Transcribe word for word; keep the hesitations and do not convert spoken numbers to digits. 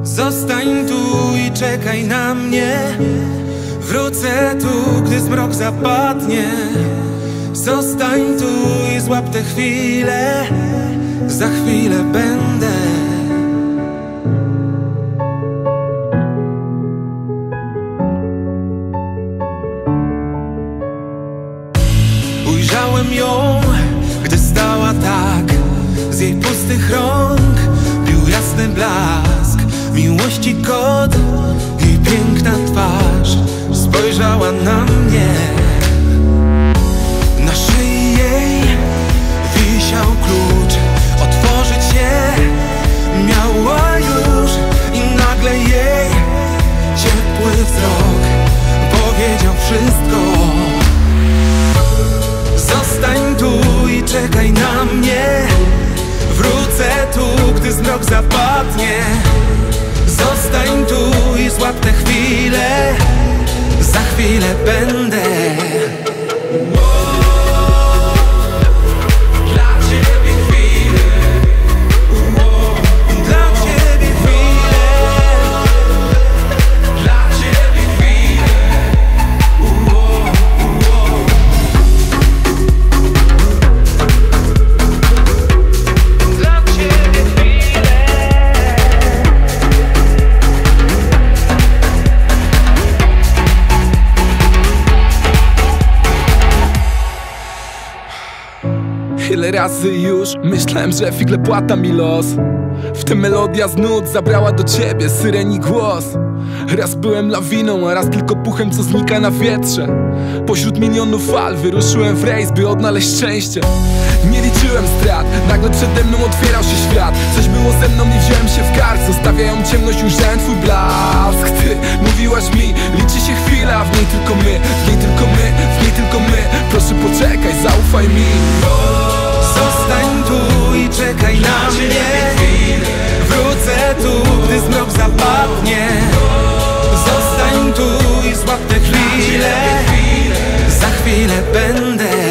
Zostań tu i czekaj na mnie. Wrócę tu, gdy zmrok zapadnie. Zostań tu i złap tę chwilę. Za chwilę będę. Ujrzałem ją, gdy stała tak. Z jej pustych rąk bił jasny blask miłości kod. Jej piękna twarz spojrzała na mnie. Na szyi jej wisiał klucz. Otworzyć się miała już i nagle jej ciepły wzrok powiedział wszystko. Zostań tu i czekaj na mnie. Wrócę tu, gdy zmrok zapadnie. Zostań tu i złap tę chwilę. Za chwilę będę. Ile razy już myślałem, że figle płata mi los. W tym melodia z nut zabrała do ciebie syreni głos. Raz byłem lawiną, a raz tylko puchem, co znika na wietrze. Pośród milionów fal wyruszyłem w rejs, by odnaleźć szczęście. Nie liczyłem strat, nagle przede mną otwierał się świat. Coś było ze mną i wziąłem się w garść. Zostawiają ciemność, ujrzałem twój blask. Ty mówiłaś mi, liczy się chwila, w niej tylko my, w niej tylko my, w niej tylko my. Proszę poczekaj, zaufaj mi. Zostań tu i czekaj na mnie. Wrócę tu, gdy zmrok zapadnie. Zostań tu i złap tę chwilę. Za chwilę będę.